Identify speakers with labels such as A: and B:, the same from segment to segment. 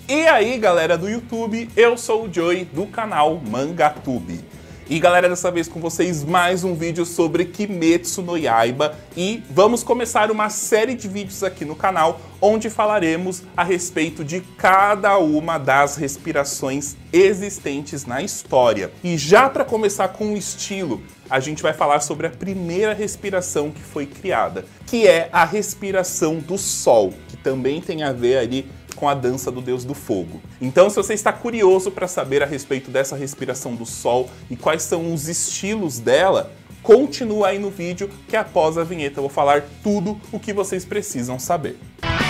A: E aí galera do YouTube, eu sou o Joey do canal Mangatube. E galera, dessa vez com vocês mais um vídeo sobre Kimetsu no Yaiba. E vamos começar uma série de vídeos aqui no canal onde falaremos a respeito de cada uma das respirações existentes na história. E já para começar com o estilo, a gente vai falar sobre a primeira respiração que foi criada, que é a respiração do Sol, que também tem a ver ali com a dança do Deus do Fogo. Então, se você está curioso para saber a respeito dessa respiração do Sol e quais são os estilos dela, continua aí no vídeo que após a vinheta eu vou falar tudo o que vocês precisam saber.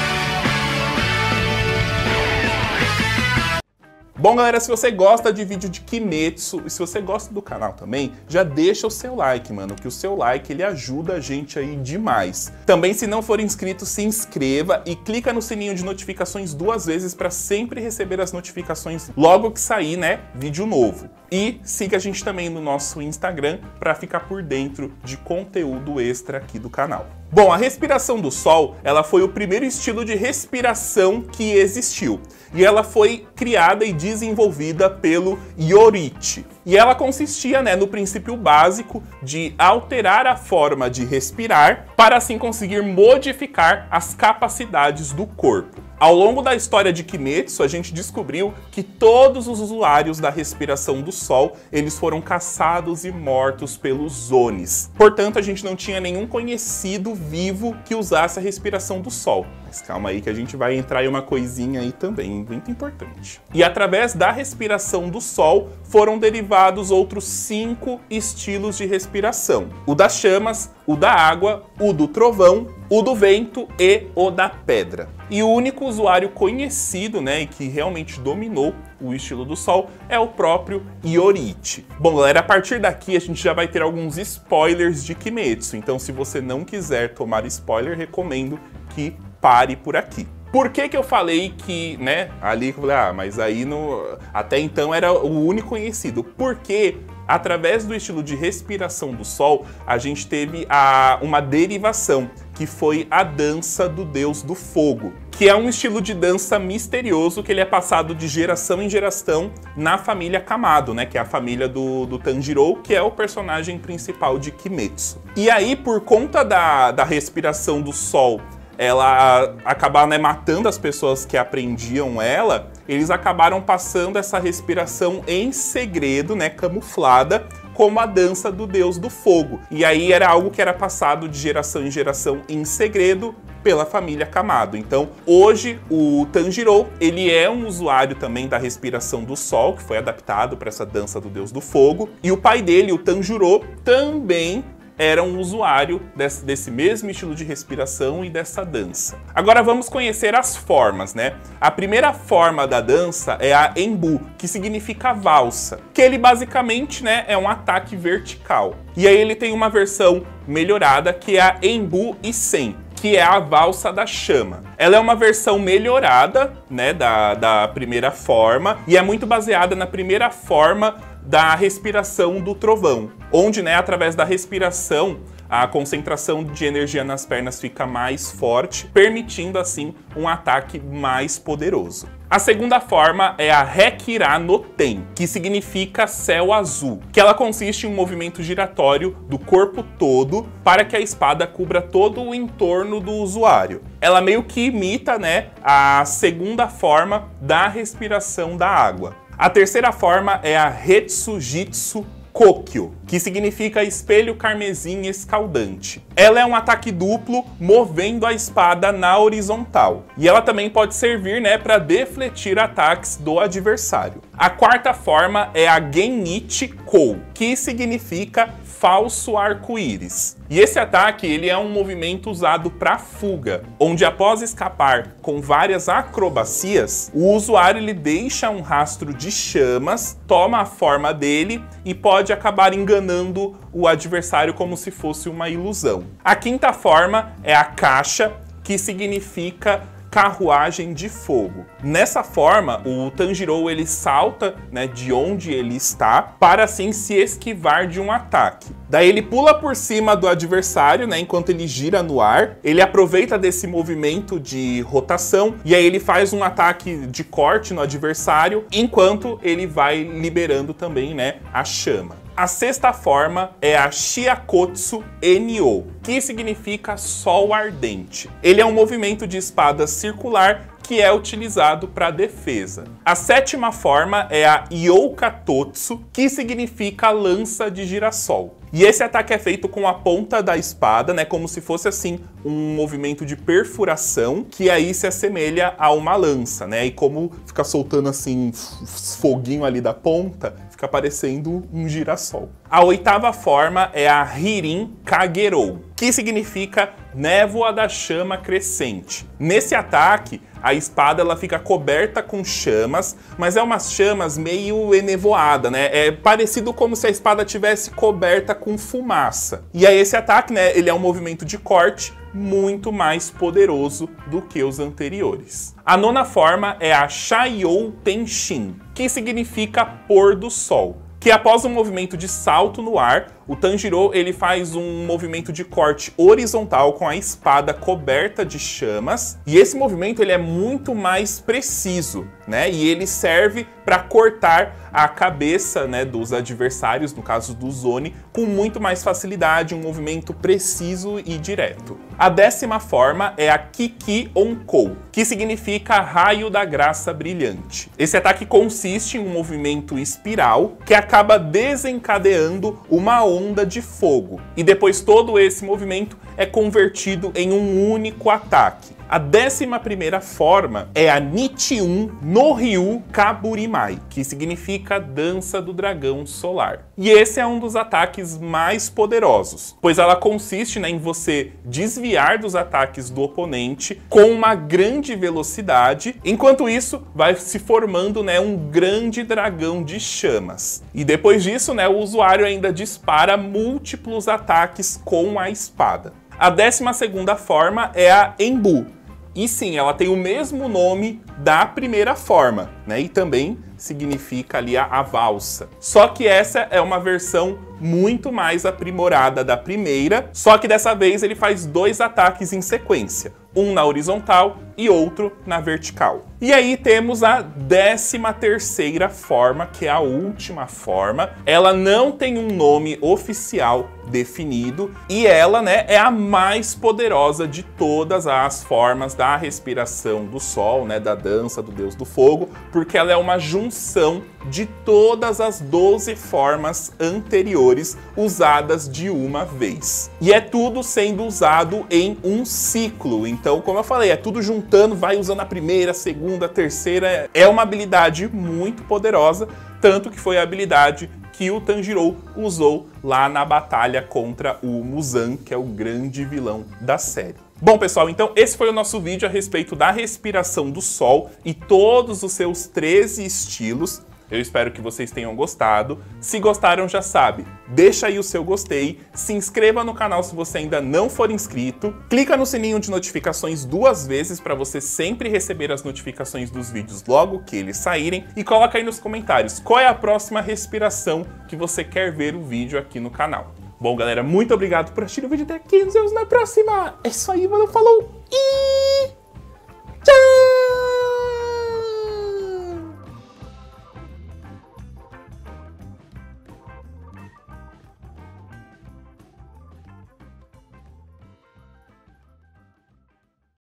A: Bom galera, se você gosta de vídeo de Kimetsu e se você gosta do canal também, já deixa o seu like, mano, que o seu like ele ajuda a gente aí demais. Também, se não for inscrito, se inscreva e clica no sininho de notificações 2 vezes para sempre receber as notificações logo que sair, né, vídeo novo. E siga a gente também no nosso Instagram para ficar por dentro de conteúdo extra aqui do canal. Bom, a respiração do Sol, ela foi o primeiro estilo de respiração que existiu. E ela foi criada e desenvolvida pelo Yorite. E ela consistia, né, no princípio básico de alterar a forma de respirar para assim conseguir modificar as capacidades do corpo. Ao longo da história de Kimetsu, a gente descobriu que todos os usuários da respiração do Sol, eles foram caçados e mortos pelos Onis. Portanto, a gente não tinha nenhum conhecido vivo que usasse a respiração do Sol. Mas calma aí que a gente vai entrar em uma coisinha aí também, muito importante. E através da respiração do Sol, foram derivados outros 5 estilos de respiração. O das chamas, o da água, o do trovão, o do vento e o da pedra. E o único usuário conhecido, né, e que realmente dominou o estilo do Sol é o próprio Yorite. Bom galera, a partir daqui a gente já vai ter alguns spoilers de Kimetsu, então se você não quiser tomar spoiler, recomendo que pare por aqui. Por que que eu falei que, né, ali eu falei, mas aí até então era o único conhecido? Porque através do estilo de respiração do Sol, a gente teve uma derivação, que foi a dança do Deus do Fogo, que é um estilo de dança misterioso que ele é passado de geração em geração na família Kamado, né, que é a família do Tanjiro, que é o personagem principal de Kimetsu. E aí, por conta da respiração do Sol, ela acabar, né, matando as pessoas que aprendiam ela, eles acabaram passando essa respiração em segredo, né, camuflada, como a dança do Deus do Fogo. E aí era algo que era passado de geração em geração em segredo pela família Kamado. Então, hoje, o Tanjiro, ele é um usuário também da respiração do Sol, que foi adaptado para essa dança do Deus do Fogo. E o pai dele, o Tanjiro, também era um usuário desse mesmo estilo de respiração e dessa dança. Agora vamos conhecer as formas, né? A primeira forma da dança é a Embu, que significa valsa, que ele basicamente, né, é um ataque vertical. E aí ele tem uma versão melhorada que é a Embu Isen, que é a valsa da chama. Ela é uma versão melhorada, né, da primeira forma e é muito baseada na primeira forma da respiração do trovão, onde, né, através da respiração, a concentração de energia nas pernas fica mais forte, permitindo assim um ataque mais poderoso. A segunda forma é a Hekira no Ten, que significa céu azul, que ela consiste em um movimento giratório do corpo todo para que a espada cubra todo o entorno do usuário. Ela meio que imita, né, a segunda forma da respiração da água. A terceira forma é a Hetsujitsu Kokyo, que significa espelho carmesim escaldante. Ela é um ataque duplo, movendo a espada na horizontal. E ela também pode servir, né, para defletir ataques do adversário. A quarta forma é a Genichi Kou, que significa falso arco-íris. E esse ataque, ele é um movimento usado para fuga, onde após escapar com várias acrobacias, o usuário ele deixa um rastro de chamas, toma a forma dele e pode acabar enganando o adversário como se fosse uma ilusão. A quinta forma é a Kasha, que significa carruagem de fogo. Nessa forma, o Tanjiro ele salta, né, de onde ele está para assim se esquivar de um ataque. Daí ele pula por cima do adversário, né, enquanto ele gira no ar. Ele aproveita desse movimento de rotação e aí ele faz um ataque de corte no adversário, enquanto ele vai liberando também, né, a chama. A sexta forma é a Shiakotsu Enyo, que significa sol ardente. Ele é um movimento de espada circular que é utilizado para defesa. A sétima forma é a Youkatotsu, que significa lança de girassol. E esse ataque é feito com a ponta da espada, né, como se fosse assim um movimento de perfuração, que aí se assemelha a uma lança, né? E como fica soltando assim foguinho ali da ponta, fica parecendo um girassol. A oitava forma é a Hirin Kagerou, que significa névoa da chama crescente. Nesse ataque, a espada ela fica coberta com chamas, mas é umas chamas meio enevoada, né? É parecido como se a espada tivesse coberta com fumaça. E aí esse ataque, né, ele é um movimento de corte muito mais poderoso do que os anteriores. A nona forma é a Shayou Tenshin, que significa pôr do sol. Que após um movimento de salto no ar, o Tanjiro ele faz um movimento de corte horizontal com a espada coberta de chamas. E esse movimento ele é muito mais preciso, né? E ele serve para cortar a cabeça, né, dos adversários, no caso do Zonin, com muito mais facilidade, um movimento preciso e direto. A décima forma é a Kiki Onkou, que significa raio da graça brilhante. Esse ataque consiste em um movimento espiral que acaba desencadeando uma onda de fogo. E depois todo esse movimento é convertido em um único ataque. A 11ª forma é a Nichiun no Ryu Kaburimai, que significa dança do dragão solar. E esse é um dos ataques mais poderosos, pois ela consiste, né, em você desviar dos ataques do oponente com uma grande velocidade, enquanto isso vai se formando, né, um grande dragão de chamas. E depois disso, né, o usuário ainda dispara múltiplos ataques com a espada. A 12ª forma é a Enbu. E sim, ela tem o mesmo nome da primeira forma, né? E também significa ali a valsa. Só que essa é uma versão muito mais aprimorada da primeira, só que dessa vez ele faz 2 ataques em sequência, um na horizontal e outro na vertical. E aí temos a 13ª forma, que é a última forma. Ela não tem um nome oficial definido e ela, né, é a mais poderosa de todas as formas da respiração do sol, né, da dança do deus do fogo, porque ela é uma junção de todas as 12 formas anteriores usadas de uma vez. E é tudo sendo usado em um ciclo. Então, como eu falei, é tudo juntando, vai usando a primeira, a segunda, a terceira. É uma habilidade muito poderosa, tanto que foi a habilidade que o Tanjiro usou lá na batalha contra o Muzan, que é o grande vilão da série. Bom, pessoal, então esse foi o nosso vídeo a respeito da respiração do sol e todos os seus 13 estilos. Eu espero que vocês tenham gostado. Se gostaram, já sabe, deixa aí o seu gostei, se inscreva no canal se você ainda não for inscrito, clica no sininho de notificações 2 vezes para você sempre receber as notificações dos vídeos logo que eles saírem e coloca aí nos comentários qual é a próxima respiração que você quer ver o vídeo aqui no canal. Bom, galera, muito obrigado por assistir o vídeo até aqui. Nos vemos na próxima. É isso aí, valeu, falou e...